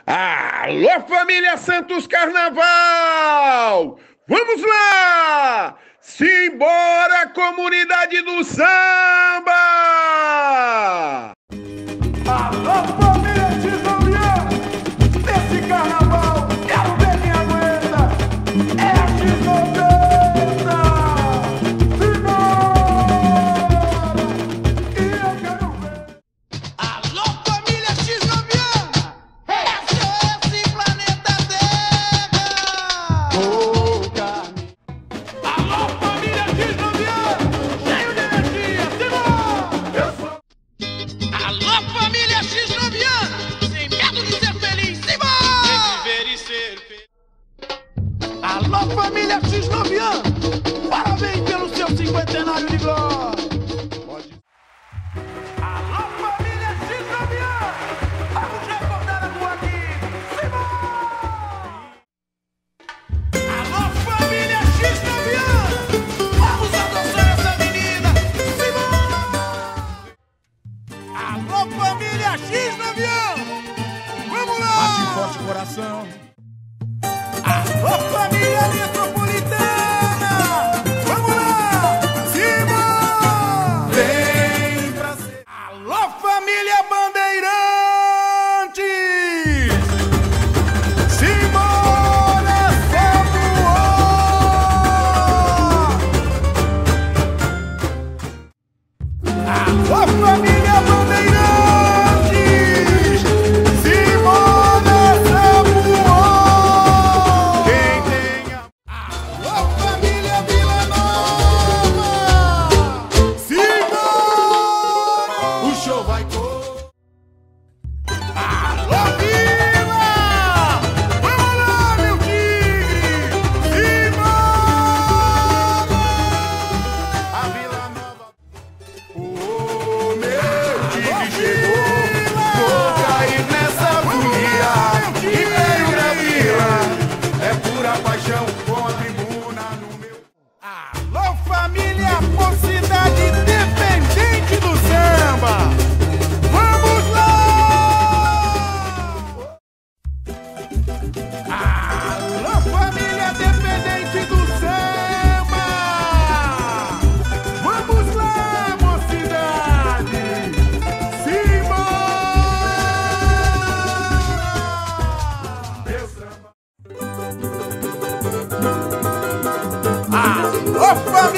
Alô, família Santos Carnaval! Vamos lá! Simbora, comunidade do samba! Alô, família X-90! Nesse carnaval, quero ver quem aguenta! É a X-90! E eu quero ver! Alô, família X-90! SOS Planeta Terra! Alô, família X-90! Cheio de energia, Simão! Alô, família X-90! Sem medo de ser feliz, Simão! Sem viver e ser feliz. Alô, família X-90! Parabéns pelo seu cinquentenário de glória! Alô, família X-90! Vamos recordar a rua aqui! Simão! Alô, família X-90! Vamos adoçar essa menina! Simão! Alô, família X-90! Vamos lá! Bate forte coração! Alô, família metropolitana! Vamos lá! Simão! Vem pra ser! Alô, família Bandeirantes! Simone Samuel! Alô, família Bandeirantes! Simone Samuel! Quem tem a... Alô, família Vila Nova! Simone! O show vai todo! Alô, Vila! Vamos lá, meu tigre! Simone! A Vila Nova! O meu tigre chegou! Vou cair nessa folia! Império da Vila! É pura paixão com a tribuna no meu... Alô, família Mocidade Independente do Samba! Vamos lá! Alô, família Independente do Samba! Vamos lá, mocidade! Simão! Meu samba! Alô, família